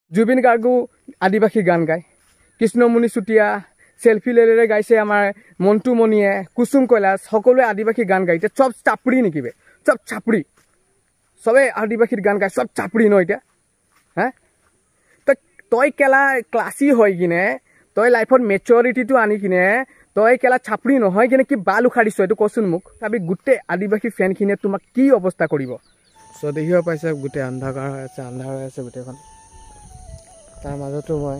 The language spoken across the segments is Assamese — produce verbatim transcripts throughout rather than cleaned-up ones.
জুবিন গাৰ্গো আদিবাসী গান গায়, কৃষ্ণমণি চুতীয়া সেলফি লেলেৰে গাইছে, আমাৰ মন্টু মণিয়ে, কুসুম কৈলাশ সকলোৱে আদিবাসী গান গায়। এতিয়া চব চাপৰি নেকি বে, চব চাপৰি, চবে আদিবাসীৰ গান গায়, চব চাপৰি ন এতিয়া। হা তই তই কেলা ক্লাছী হৈ কিনে, তই লাইফত মেচৰিটিটো আনি কিনে তই কেলা চাপৰি নহয় কিনে কি বাল উখাৰিছ এইটো কচোন মোক। তাবি গোটেই আদিবাসী ফেনখিনিয়ে তোমাক কি অৱস্থা কৰিব। চ' দেখিব পাইছে গোটেই আন্ধাৰ হৈ আছে, আন্ধাৰ হৈ আছে গোটেইখন। তাৰ মাজতো মই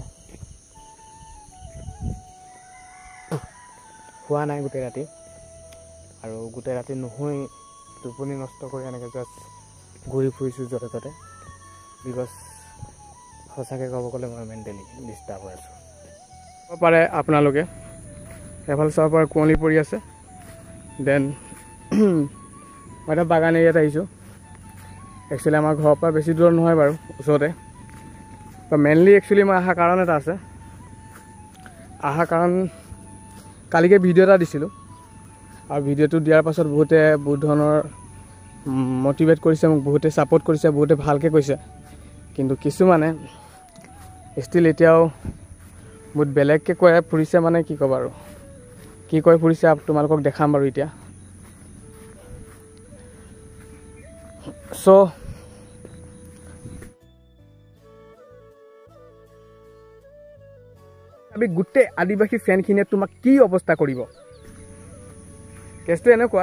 শুৱা নাই গোটেই ৰাতি, আৰু গোটেই ৰাতি নুশুই টোপনি নষ্ট কৰি এনেকৈ জাষ্ট ঘূৰি ফুৰিছোঁ য'তে ত'তে, বিকজ সঁচাকৈ ক'ব গ'লে মই মেণ্টেলি ডিষ্টাৰ্ব হৈ আছোঁ। ক'ব পাৰে আপোনালোকে এফালে চাব পাৰে কুঁৱলী পৰি আছে। দেন মই এটা বাগান এৰিয়াত আহিছোঁ। একচুৱেলি আমাৰ ঘৰৰ পৰা বেছি দূৰ নহয় বাৰু, ওচৰতে। তো মেইনলি একচুৱেলি মই অহা কাৰণ এটা আছে। অহা কাৰণ কালিকে ভিডিঅ' এটা দিছিলোঁ, আৰু ভিডিঅ'টো দিয়াৰ পাছত বহুতে বহুত ধৰণৰ মটিভেট কৰিছে মোক, বহুতে ছাপোৰ্ট কৰিছে, বহুতে ভালকৈ কৈছে। কিন্তু কিছুমানে ষ্টিল এতিয়াও বহুত বেলেগকৈ কৈ ফুৰিছে, মানে কি ক'ব আৰু কি কৈ ফুৰিছে তোমালোকক দেখাম বাৰু এতিয়া। চ' আমি গোটেই আদিবাসী ফেনখিনিয়ে তোমাক কি অৱস্থা কৰিব। কেছটো এনেকুৱা,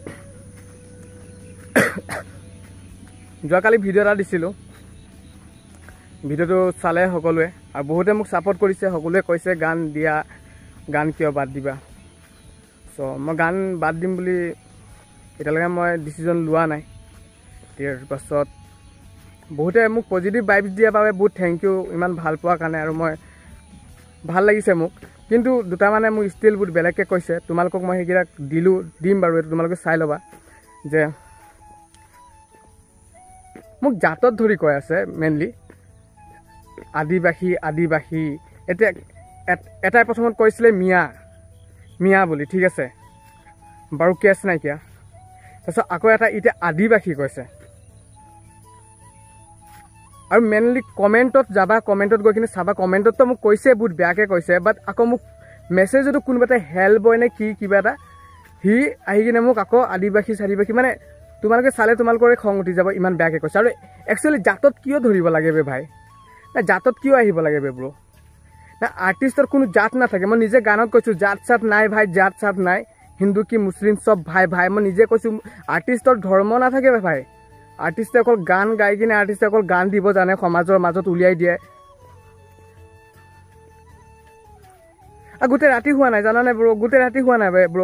যোৱাকালি ভিডিঅ' এটা দিছিলোঁ, ভিডিঅ'টো চালে সকলোৱে, আৰু বহুতে মোক ছাপোৰ্ট কৰিছে, সকলোৱে কৈছে গান দিয়া, গান কিয় বাদ দিবা। চ' মই গান বাদ দিম বুলি এতিয়ালৈকে মই ডিচিজন লোৱা নাই। তাৰ পাছত বহুতে মোক পজিটিভ ভাইবছ দিয়াৰ বাবে বহুত থেংক ইউ, ইমান ভাল পোৱাৰ কাৰণে, আৰু মই ভাল লাগিছে মোক। কিন্তু দুটামানে মোক ষ্টিল বহুত বেলেগকৈ কৈছে, তোমালোকক মই সেইকেইটা দিলোঁ, দিম বাৰু, এইটো তোমালোকে চাই ল'বা। যে মোক জাতত ধৰি কৈ আছে মেইনলি, আদিবাসী আদিবাসী। এতিয়া এটাই প্ৰথমত কৈছিলে মিয়া মিয়া বুলি, ঠিক আছে বাৰু, কেছ নাইকিয়া। তাৰপিছত আকৌ এটা এতিয়া আদিবাসী কৈছে। আৰু মেইনলি কমেণ্টত যাবা, কমেণ্টত গৈ কিনে চাবা, কমেণ্টততো মোক কৈছে বহুত বেয়াকৈ কৈছে, বাট আকৌ মোক মেছেজতো কোনোবা এটা হেল্প বয় নে কি কিবা এটা, সি আহি কিনে মোক আকৌ আদিবাসী চাদিবাসী, মানে তোমালোকে চালে তোমালোকৰে খং উঠি যাব, ইমান বেয়াকৈ কৈছে। আৰু একচুৱেলি জাতত কিয় ধৰিব লাগে বে ভাই, না জাতত কিয় আহিব লাগে বে ব্ৰ', না আৰ্টিষ্টৰ কোনো জাত নাথাকে। মই নিজে গানত কৈছোঁ জাত চাত নাই ভাই, জাত চাত নাই, হিন্দু কি মুছলিম চব ভাই ভাই। মই নিজে কৈছোঁ আৰ্টিষ্টৰ ধৰ্ম নাথাকে বে ভাই। আৰ্টিষ্টে অকল গান গাই কিনে আৰ্টিষ্টে অকল গান দিব জানে, সমাজৰ মাজত উলিয়াই দিয়ে। আৰু গোটেই ৰাতি হোৱা নাই জানানে ব্ৰ', গোটেই ৰাতি হোৱা নাই ব্ৰ',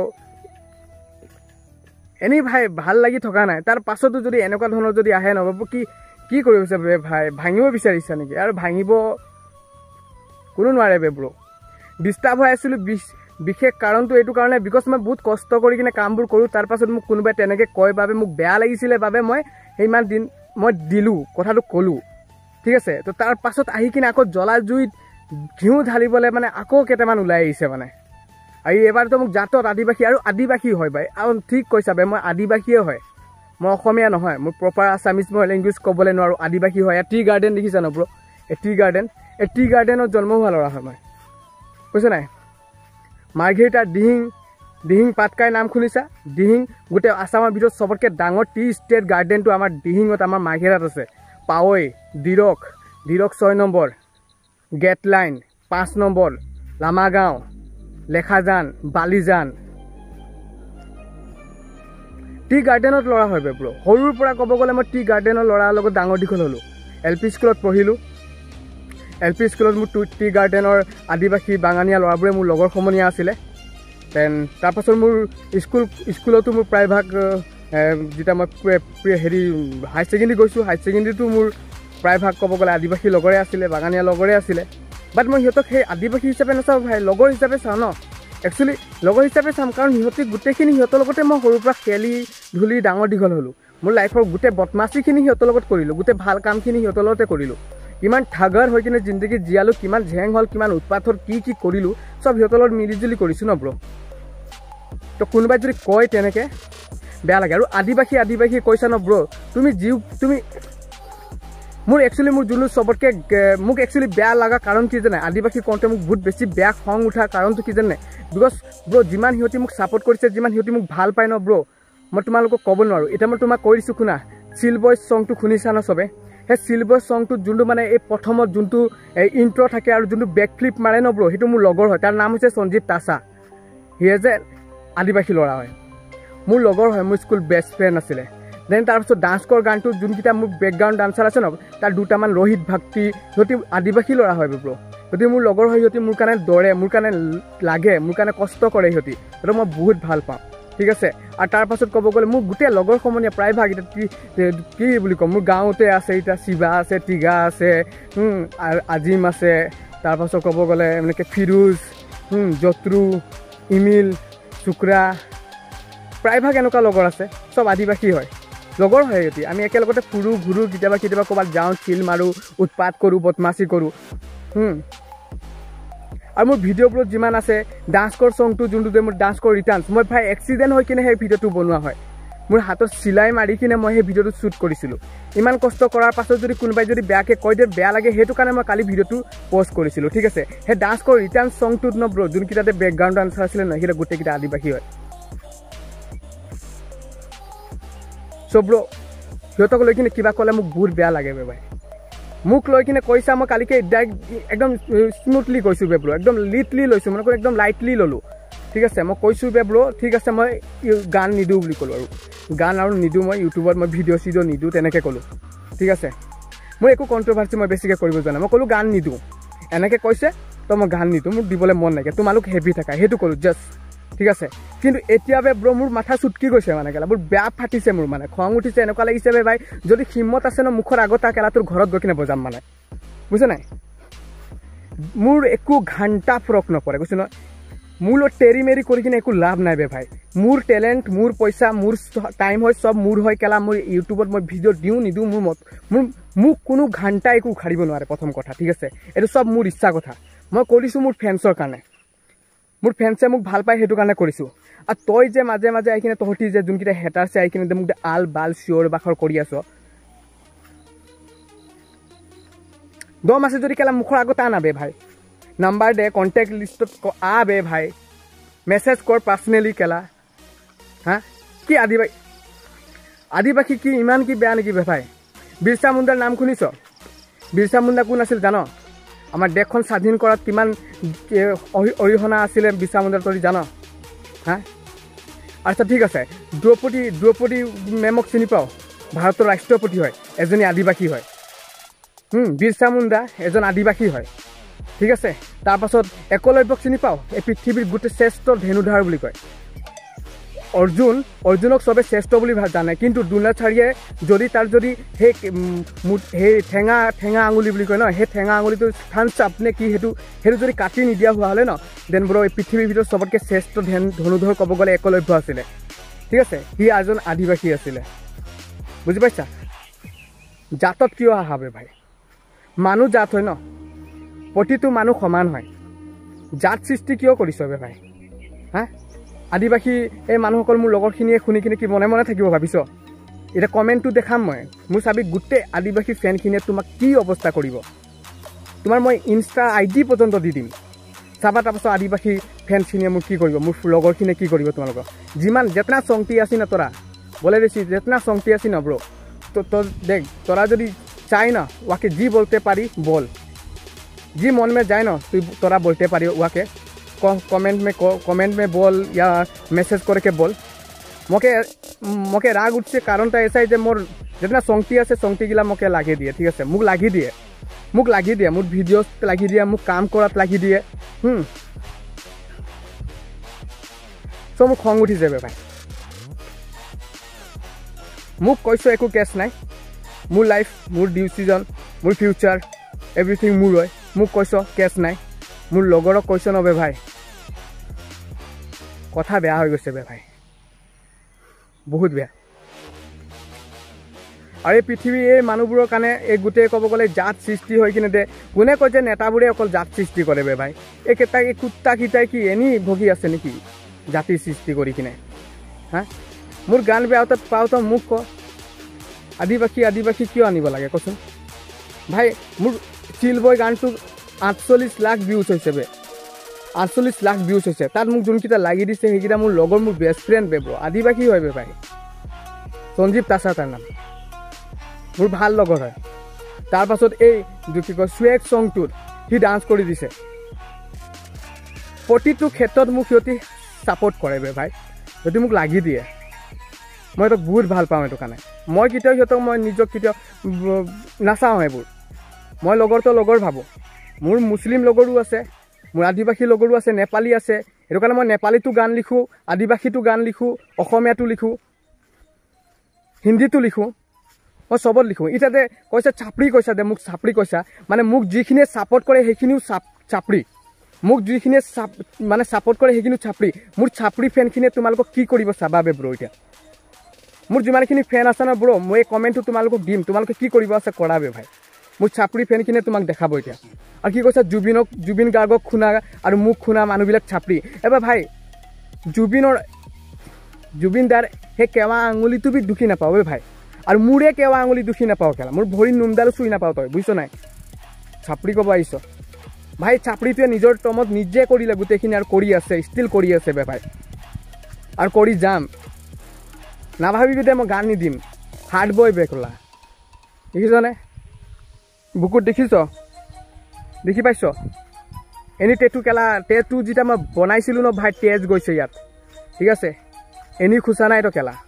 এনেই ভাই ভাল লাগি থকা নাই। তাৰ পাছতো যদি এনেকুৱা ধৰণৰ যদি আহে নবাব, কি কি কৰিব বিচাৰে বে ভাই, ভাঙিব বিচাৰিছা নেকি? আৰু ভাঙিব কোনো নোৱাৰে বে ব্ৰ'। ডিষ্টাৰ্ব হৈ আছিলোঁ বিশেষ কাৰণটো এইটো কাৰণে, বিকজ মই বহুত কষ্ট কৰি কিনে কামবোৰ কৰোঁ, তাৰ পাছত মোক কোনোবাই তেনেকৈ কয় বাবে মোক বেয়া লাগিছিলে বাবে মই সিমান দিন মই দিলোঁ, কথাটো ক'লোঁ, ঠিক আছে। তো তাৰ পাছত আহি কিনে আকৌ জ্বলা জুইত ঘিউ ঢালিবলৈ মানে আকৌ কেইটামান ওলাই আহিছে মানে। আৰু এইবাৰতো মোক জাতত আদিবাসী, আৰু আদিবাসী হয় ভাই, আৰু ঠিক কৈছা বে, মই আদিবাসীয়ে হয়, মই অসমীয়া নহয়, মোৰ প্ৰপাৰ আছামিজ মই লেংগুৱেজ ক'বলৈ নোৱাৰোঁ, আদিবাসী হয়। টি গাৰ্ডেন দেখিছা ন ব্ৰ', এই টি গাৰ্ডেন, এই টি গাৰ্ডেনত জন্ম হোৱা ল'ৰা হয় মই, কৈছে নাই। মাৰ্ঘেৰিটা দিহিং, দিহিং পাটকাই নাম শুনিছা? দিহিং গোটেই আছামৰ ভিতৰত চবতকৈ ডাঙৰ টি ষ্টেট গাৰ্ডেনটো আমাৰ দিহিঙত, আমাৰ মাৰ্ঘেৰিটাত আছে। পাৱৈ, দিৰক, দিৰক ছয় নম্বৰ, গেট লাইন পাঁচ নম্বৰ, লামাগাঁও, লেখাজান, বালিজান, টি গাৰ্ডেনত ল'ৰা হয় বে ব্ৰ'। সৰুৰ পৰা ক'ব গ'লে মই টি গাৰ্ডেনৰ ল'ৰাৰ লগত ডাঙৰ দীঘল হ'লোঁ। এল পি স্কুলত পঢ়িলোঁ, এল পি স্কুলত মোৰ টি গাৰ্ডেনৰ আদিবাসী বাঙানীয়া ল'ৰাবোৰে মোৰ লগৰ সমনীয়া আছিলে। দেন তাৰপাছত মোৰ স্কুল স্কুলতো মোৰ প্ৰায়ভাগ যেতিয়া মই হেৰি হায়াৰ ছেকেণ্ডেৰী গৈছোঁ, হায়াৰ ছেকেণ্ডেৰীটো মোৰ প্ৰায়ভাগ ক'ব গ'লে আদিবাসী লগৰে আছিলে, বাগানীয়া লগৰে আছিলে। বাট মই সিহঁতক সেই আদিবাসী হিচাপে নাচাওঁ ভাই, লগৰ হিচাপে চাওঁ ন। একচুৱেলি লগৰ হিচাপে চাম, কাৰণ সিহঁতে গোটেইখিনি সিহঁতৰ লগতে মই সৰুৰ পৰা খেলি ধূলি ডাঙৰ দীঘল হ'লোঁ। মোৰ লাইফৰ গোটেই বদমাচিখিনি সিহঁতৰ লগত কৰিলোঁ, গোটেই ভাল কামখিনি সিহঁতৰ লগতে কৰিলোঁ। কিমান ঠাগাৰ হৈ কিনে জিন্দগী জীয়ালোঁ, কিমান ঝেং হ'ল, কিমান উৎপাত হ'ল, কি কি কৰিলোঁ, চব সিহঁতৰ লগত মিলিজুলি কৰিছোঁ ন ব্ৰ'। তো কোনোবাই যদি কয় তেনেকৈ বেয়া লাগে। আৰু আদিবাসী আদিবাসী কৈছা ন ব্ৰ', তুমি যি তুমি মোৰ একচুৱেলি মোৰ যোনটো চবতকৈ মোক একচুৱেলি বেয়া লগা কাৰণ কি জানে আদিবাসী কওঁতে মোক বহুত বেছি বেয়া খং উঠা কাৰণটো কি জানে বিকজ ব্ৰ' যিমান সিহঁতি মোক ছাপোৰ্ট কৰিছে যিমান সিহঁতি মোক ভাল পায় ন ব্ৰ' মই তোমালোকক ক'ব নোৱাৰোঁ এতিয়া মই তোমাক কৈ দিছোঁ শুনা চিল বয়জ ছংটো শুনিছা ন চবে সেই চিল বয়জ ছংটোত যোনটো মানে এই প্ৰথমত যোনটো এই ইণ্ট্ৰ' থাকে আৰু যোনটো বেক ফ্লিপ মাৰে ন ব্ৰ' সেইটো মোৰ লগৰ হয় তাৰ নাম হৈছে সঞ্জীৱ তাছা সিয়ে যে আদিবাসী ল'ৰা হয় মোৰ লগৰ হয় মোৰ স্কুল বেষ্ট ফ্ৰেণ্ড আছিলে দেন তাৰপিছত ডান্স কৰ গানটো যোনকেইটা মোৰ বেকগ্ৰাউণ্ড ডান্সাৰ আছে ন তাৰ দুটামান ৰোহিত ভক্তি সিহঁতি আদিবাসী ল'ৰা হয় ব্ৰ' সিহঁতি মোৰ লগৰ হয় সিহঁতি মোৰ কাৰণে দৌৰে মোৰ কাৰণে লাগে মোৰ কাৰণে কষ্ট কৰে সিহঁতি সেইটো মই বহুত ভাল পাওঁ ঠিক আছে আৰু তাৰপাছত ক'ব গ'লে মোৰ গোটেই লগৰ সমনীয়া প্ৰায়ভাগ এতিয়া কি বুলি ক'ম মোৰ গাঁৱতে আছে এতিয়া শিৱা আছে টিগা আছে আৰু আজিম আছে তাৰপাছত ক'ব গ'লে এনেকৈ ফিৰোজ জত্ৰু ইমিল চুক্ৰা প্ৰায়ভাগ এনেকুৱা লগৰ আছে চব আদিবাসী হয় লগৰ হয় সিহঁতি আমি একেলগতে ফুৰোঁ ঘূৰোঁ কেতিয়াবা কেতিয়াবা ক'ৰবাত যাওঁ চিল মাৰোঁ উৎপাত কৰোঁ বদমাচি কৰোঁ আৰু মোৰ ভিডিঅ'বোৰত যিমান আছে ডান্স কৰ ছংটো যোনটো যে মোৰ ডান্স কৰ ৰিটাৰ্ণছ মই ভাই এক্সিডেণ্ট হৈ কিনে সেই ভিডিঅ'টো বনোৱা হয় মোৰ হাতত চিলাই মাৰি কিনে মই সেই ভিডিঅ'টো শ্বুট কৰিছিলোঁ ইমান কষ্ট কৰাৰ পাছত যদি কোনোবাই যদি বেয়াকৈ কৈ দিয়ে বেয়া লাগে সেইটো কাৰণে মই কালি ভিডিঅ'টো পষ্ট কৰিছিলোঁ ঠিক আছে সেই ডান্স কৰ ৰিটাৰ্ণ ছংটোত ন ব্ৰ' যোনকেইটাতে বেকগ্ৰাউণ্ড ডান্সাৰ আছিলে ন সেইকেইটা গোটেইকেইটা আদিবাসী হয় চ' ব্ৰ' সিহঁতক লৈ কিনে কিবা ক'লে মোক বহুত বেয়া লাগে বে ভাই মোক লৈ কিনে কৈছা মই কালিকে ডাইৰেক্ট একদম স্মুথলি কৈছোঁ বে ব্ৰ' একদম লিটলি লৈছোঁ মানে একদম লাইটলি ল'লোঁ ঠিক আছে মই কৈছোঁ বে ব্ৰ' ঠিক আছে মই গান নিদিওঁ বুলি ক'লোঁ আৰু গান আৰু নিদিওঁ মই ইউটিউবত মই ভিডিঅ' চিডিঅ' নিদিওঁ তেনেকৈ ক'লোঁ ঠিক আছে মোৰ একো কণ্ট্ৰভাৰ্চি মই বেছিকৈ কৰিব যোৱা নাই মই ক'লোঁ গান নিদিওঁ এনেকৈ কৈছে তো মই গান নিদিওঁ মোক দিবলৈ মন নাইকিয়া তোমালোক হেভি থাকা সেইটো ক'লোঁ জাষ্ট ঠিক আছে কিন্তু এতিয়া বে ব্ৰ' মোৰ মাথা চুটকি গৈছে মানে কেলা মোৰ বেয়া ফাটিছে মোৰ মানে খং উঠিছে এনেকুৱা লাগিছে বে ভাই যদি হিম্মত আছে ন মুখৰ আগত কেলা তোৰ ঘৰত গৈ কিনে বজাম মানে বুজিছে নাই মোৰ একো ঘণ্টা ফৰক নপৰে কৈছোঁ ন মোৰ লগত টেৰি মেৰি কৰি কিনে একো লাভ নাই বে ভাই মোৰ টেলেণ্ট মোৰ পইচা মোৰ টাইম হয় চব মোৰ হয় কেলা মোৰ ইউটিউবত মই ভিডিঅ' দিওঁ নিদিওঁ মোৰ মত মোৰ মোক কোনো ঘণ্টা একো উখাৰিব নোৱাৰে প্ৰথম কথা ঠিক আছে এইটো চব মোৰ ইচ্ছা কথা মই কৰিছোঁ মোৰ ফেন্সৰ কাৰণে মোৰ ফেন্সে মোক ভাল পায় সেইটো কাৰণে কৰিছোঁ আৰু তই যে মাজে মাজে আহি কিনে তহঁতি যে যোনকেইটা হেটাৰছে আহি কিনে মোক আল বাল চিঞৰ বাখৰ কৰি আছ দম আছে যদি কেলা মুখৰ আগত আ না বে ভাই নাম্বাৰ দে কণ্টেক্ট লিষ্টত আ বে ভাই মেছেজ কৰ পাৰ্চনেলি কেলা হা কি আদিবাসী আদিবাসী কি ইমান কি বেয়া নেকি বে ভাই বিৰচা মুণ্ডাৰ নাম শুনিছ বিৰচা মুণ্ডা কোন আছিল জান আমাৰ দেশখন স্বাধীন কৰাত কিমান অৰিহণা আছিলে বিৰচা মুণ্ডাৰ তই জান হা আচ্ছা ঠিক আছে দ্ৰৌপদী দ্ৰৌপদী মেমক চিনি পাওঁ ভাৰতৰ ৰাষ্ট্ৰপতি হয় এজনী আদিবাসী হয় বিৰচা মুণ্ডা এজন আদিবাসী হয় ঠিক আছে তাৰপাছত একলব্যক চিনি পাওঁ এই পৃথিৱীৰ গোটেই শ্ৰেষ্ঠ ধেনুধাৰ বুলি কয় অৰ্জুন অৰ্জুনক চবে শ্ৰেষ্ঠ বুলি জানে কিন্তু দ্ৰোণাচাৰ্যে যদি তাৰ যদি সেই সেই ঠেঙা ঠেঙা আঙুলি বুলি কয় ন সেই ঠেঙা আঙুলিটো স্থান চাপ নে কি সেইটো সেইটো যদি কাটি নিদিয়া হোৱা হ'লে ন দেন ব্ৰ' এই পৃথিৱীৰ ভিতৰত চবতকৈ শ্ৰেষ্ঠ ধেন ধনুধৰ ক'ব গ'লে একলব্য আছিলে ঠিক আছে সি এজন আদিবাসী আছিলে বুজি পাইছা জাতত কিয় আহা বে ভাই মানুহ জাত হয় ন প্ৰতিটো মানুহ সমান হয় জাত সৃষ্টি কিয় কৰিছ বে ভাই হা আদিবাসী এই মানুহসকল মোৰ লগৰখিনিয়ে শুনি কিনে কি মনে মনে থাকিব ভাবিছ এতিয়া কমেণ্টটো দেখাম মই মোৰ চাবি গোটেই আদিবাসী ফেনখিনিয়ে তোমাক কি অৱস্থা কৰিব তোমাৰ মই ইনষ্টা আই ডি পৰ্যন্ত দি দিম চাবা তাৰপাছত আদিবাসী ফেনখিনিয়ে মোক কি কৰিব মোৰ লগৰখিনিয়ে কি কৰিব তোমালোকক যিমান যেতনা চংটি আছি না তোৰা বলে দেছি যেতনা চংটি আছি না ব্ৰ' তো তো দেখ তোরা যদি চাই না ওয়াকে जी बोलते पारी बोल जी मन में जाए ना तु तोरा बोलते पारी वाके कमेंट में कमेंट में बोल या मैसेज करके बोल मोके मोके राग उठছে কারণটা এসাই যে মোর যেতনা সংটি আছে সংটিগিলা মোকে লাগি দিয়ে ঠিক আছে মুখ লাগি দিয়ে মুখ লাগি দিয়ে মোর ভিডিওস লাগি দিয়ে মুখ কাম কৰাত লাগি দিয়ে হুম সো মুখ খং উঠি যাবে ভাই মুখ কৈছো একো কেছ নাই মোৰ লাইফ মোৰ ডিসিজন মোৰ ফিউচাৰ এভৰিথিং মোৰ হয় মোক কৈছো কেছ নাই মোৰ লগৰক কৈছো নবে ভাই কথা বেয়া হৈ গৈছে বে ভাই বহুত বেয়া আৰু পৃথিৱী এই মানুহবোৰৰ কাৰণে এই গোটেই ক'ব গ'লে জাত সৃষ্টি হৈ কিনে দে কোনে কয় যে নেতাবোৰে অকল জাত সৃষ্টি কৰে বে ভাই একেটা এই কুত্তা কিটাই কি এনি ভগি আছে নেকি জাতি সৃষ্টি কৰি কিনে হা মোৰ গান বেয়াতে পাওঁতো মোক ক আদিবাসী আদিবাসী কিয় আনিব লাগে কচোন ভাই মোৰ চিল বয় গানটো আঠচল্লিছ লাখ ভিউজ হৈছে বে আঠচল্লিছ লাখ ভিউজ হৈছে তাত মোক যোনকেইটা লাগি দিছে সেইকেইটা মোৰ লগৰ মোৰ বেষ্ট ফ্ৰেণ্ড বে ব্ৰ আদিবাসী হয় বে ভাই সঞ্জীৱ তাছা তাৰ নাম মোৰ ভাল লগৰ হয় তাৰপাছত এই কি কয় চুৱেক চংটোত সি ডান্স কৰি দিছে প্ৰতিটো ক্ষেত্ৰত মোক সিহঁতি ছাপোৰ্ট কৰে বে ভাই যদি মোক লাগি দিয়ে মই এইটো বহুত ভাল পাওঁ এইটো কাৰণে মই কেতিয়াও সিহঁতক মই নিজক কেতিয়াও নাচাওঁ এইবোৰ মই লগৰটো লগৰ ভাবোঁ মোৰ মুছলিম লগৰো আছে মোৰ আদিবাসী লগৰো আছে নেপালী আছে সেইটো কাৰণে মই নেপালীটো গান লিখোঁ আদিবাসীটো গান লিখোঁ অসমীয়াটো লিখোঁ হিন্দীটো লিখোঁ মই চবত লিখোঁ এতিয়া যে কৈছা চাপৰি কৈছা দে মোক চাপৰি কৈছা মানে মোক যিখিনিয়ে ছাপোৰ্ট কৰে সেইখিনিও চাপ চাপৰি মোক যিখিনিয়ে চাপ মানে ছাপোৰ্ট কৰে সেইখিনিও চাপৰি মোৰ চাপৰি ফেনখিনিয়ে তোমালোকক কি কৰিব চাবা বে ব্ৰ এতিয়া মোৰ যিমানখিনি ফেন আছে ন ব্ৰ মই এই কমেণ্টটো তোমালোকক দিম তোমালোকে কি কৰিব আছে কৰা বে ভাই মোৰ চাপৰি ফেনখিনিয়ে তোমাক দেখাব এতিয়া আৰু কি কৈছা জুবিনক জুবিন গাৰ্গক শুনা আৰু মোক শুনা মানুহবিলাক চাপৰি এবাৰ ভাই জুবিনৰ জুবিন দাৰ সেই কেৱা আঙুলিটো বি দুখি নাপাওঁ বে ভাই আৰু মোৰে কেৱা আঙুলি দুখি নাপাওঁ কেলা মোৰ ভৰি নোমডালো চুই নাপাওঁ তই বুজিছ নাই চাপৰি ক'ব আহিছ ভাই চাপৰিটোৱে নিজৰ টমত নিজে কৰিলে গোটেইখিনি আৰু কৰি আছে ষ্টিল কৰি আছে বে ভাই আৰু কৰি যাম নাভাবিবি দে মই গান নিদিম হাৰ্ড বয় বে ক'লা দেখিছনে বুকুত দেখিছ দেখি পাইছ এনি টেটু কেলা টেটু যেতিয়া মই বনাইছিলোঁ ন ভাই তেজ গৈছে ইয়াত ঠিক আছে এনি খোচা নাই তো কেলা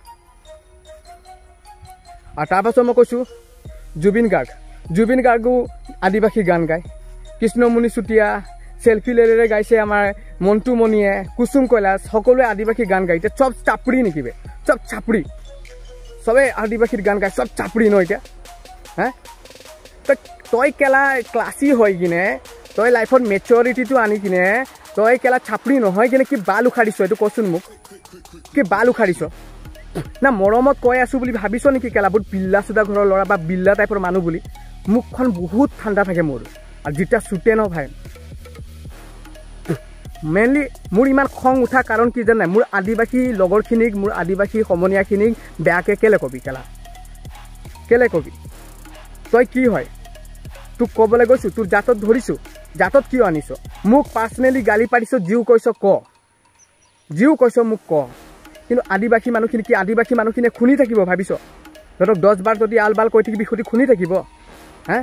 আৰু তাৰপাছত মই কৈছোঁ জুবিন গাৰ্গ জুবিন গাৰ্গো আদিবাসী গান গায় কৃষ্ণমণি চুতীয়া চেল্ফি লেৰেৰে গাইছে আমাৰ মণ্টু মণিয়ে কুসুম কৈলাশ সকলোৱে আদিবাসী গান গায় এতিয়া চব চাপৰি নেকি বে চব চাপৰি চবে আদিবাসীৰ গান গায় চব চাপৰি ন এতিয়া হা তই কেলা ক্লাছী হৈ কিনে তই লাইফত মেচিয়ৰিটিটো আনি কিনে তই কেলা চাপৰি নহয় কিনে কি বাল উখাৰিছ এইটো কচোন মোক কি বাল উখাৰিছ না মৰমত কৈ আছোঁ বুলি ভাবিছ নেকি কেলা বহুত বিল্লা চোদা ঘৰৰ ল'ৰা বা বিল্লা টাইপৰ মানুহ বুলি মুখখন বহুত ঠাণ্ডা থাকে মোৰ আৰু যেতিয়া চুটে ন ভাই মেইনলি মোৰ ইমান খং উঠা কাৰণ কি জানে মোৰ আদিবাসী লগৰখিনিক মোৰ আদিবাসী সমনীয়াখিনিক বেয়াকৈ কেলে কবি কেলা কেলে কবি তই কি হয় তোক ক'বলৈ গৈছোঁ তোৰ জাতত ধৰিছোঁ জাতত কিয় আনিছ মোক পাৰ্চনেলি গালি পাৰিছ যিও কৈছ ক যিও কৈছ মোক ক কিন্তু আদিবাসী মানুহখিনি কি আদিবাসী মানুহখিনিয়ে শুনি থাকিব ভাবিছ সিহঁতক দহ বাৰ যদি আল বাল কৈ থাকিবি সিহঁতি শুনি থাকিব হা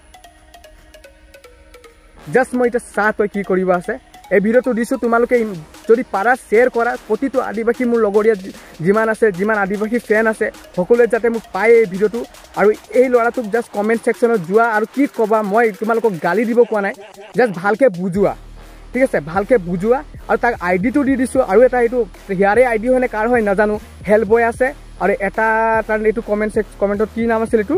জাষ্ট মই এতিয়া চাহ তই কি কৰিব আছে এই ভিডিঅ'টো দিছোঁ তোমালোকে যদি পাৰা শ্বেয়াৰ কৰা প্ৰতিটো আদিবাসী মোৰ লগৰীয়া যিমান আছে যিমান আদিবাসী ফেন আছে সকলোৱে যাতে মোক পায় এই ভিডিঅ'টো আৰু এই ল'ৰাটোক জাষ্ট কমেণ্ট ছেকশ্যনত যোৱা আৰু কি ক'বা মই তোমালোকক গালি দিব কোৱা নাই জাষ্ট ভালকৈ বুজোৱা ঠিক আছে ভালকৈ বুজোৱা আৰু তাক আই ডিটো দি দিছোঁ আৰু এটা এইটো হিয়াৰে আই ডি হয়নে কাৰ হয় নাজানো হেল্প বয় আছে আৰু এটা তাৰ এইটো কমেণ্ট ছেক কমেণ্টত কি নাম আছিল এইটো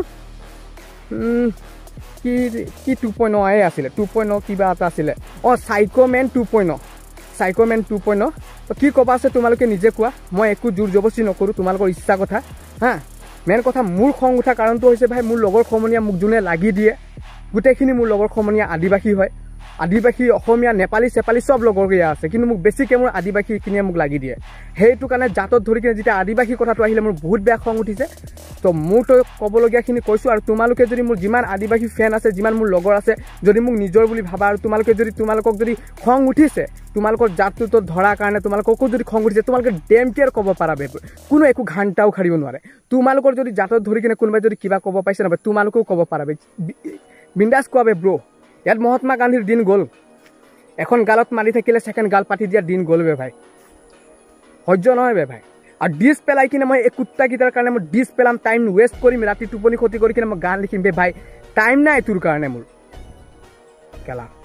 কি কি টু পইণ্ট ন এই আছিলে টু পইণ্ট ন কিবা এটা আছিলে অঁ চাইক'মেন টু পইণ্ট ন চাইক'মেন টু পইণ্ট ন তো কি ক'বা আছে তোমালোকে নিজে কোৱা মই একো জোৰ জবস্তি নকৰোঁ তোমালোকৰ ইচ্ছা কথা হা মেইন কথা মোৰ খং উঠা কাৰণটো হৈছে ভাই মোৰ লগৰ সমনীয়া মোক যোনে লাগি দিয়ে গোটেইখিনি মোৰ লগৰ সমনীয়া আদিবাসী হয় আদিবাসী অসমীয়া নেপালী চেপালী চব লগৰীয়া আছে কিন্তু মোক বেছিকৈ মোৰ আদিবাসীখিনিয়ে মোক লাগি দিয়ে সেইটো কাৰণে জাতত ধৰি কিনে যেতিয়া আদিবাসী কথাটো আহিলে মোৰ বহুত বেয়া খং উঠিছে তো মোৰ তই ক'বলগীয়াখিনি কৈছোঁ আৰু তোমালোকে যদি মোৰ যিমান আদিবাসী ফেন আছে যিমান মোৰ লগৰ আছে যদি মোক নিজৰ বুলি ভাবা আৰু তোমালোকে যদি তোমালোকক যদি খং উঠিছে তোমালোকৰ জাতটো ধৰাৰ কাৰণে তোমালোককো যদি খং উঠিছে তোমালোকে ডেম কেয়াৰ ক'ব পাৰা বে কোনো একো ঘণ্টা উখাৰিব নোৱাৰে তোমালোকৰ যদি জাতত ধৰি কিনে কোনোবাই যদি কিবা ক'ব পাইছে নহয় তোমালোকেও ক'ব পাৰা বে বিন্দাছ কোৱা বে ব্ৰ ইয়াত মহাত্মা গান্ধীৰ দিন গ'ল এখন গালত মাৰি থাকিলে ছেকেণ্ড গাল পাতি দিয়াৰ দিন গ'ল বে ভাই সহ্য নহয় বে ভাই আৰু ডিছ পেলাই কিনে মই এই কুত্তাকেইটাৰ কাৰণে মই ডিছ পেলাম টাইম ৱেষ্ট কৰিম ৰাতি টোপনি ক্ষতি কৰি কিনে মই গান লিখিম বে ভাই টাইম নাই তোৰ কাৰণে মোৰ কেলা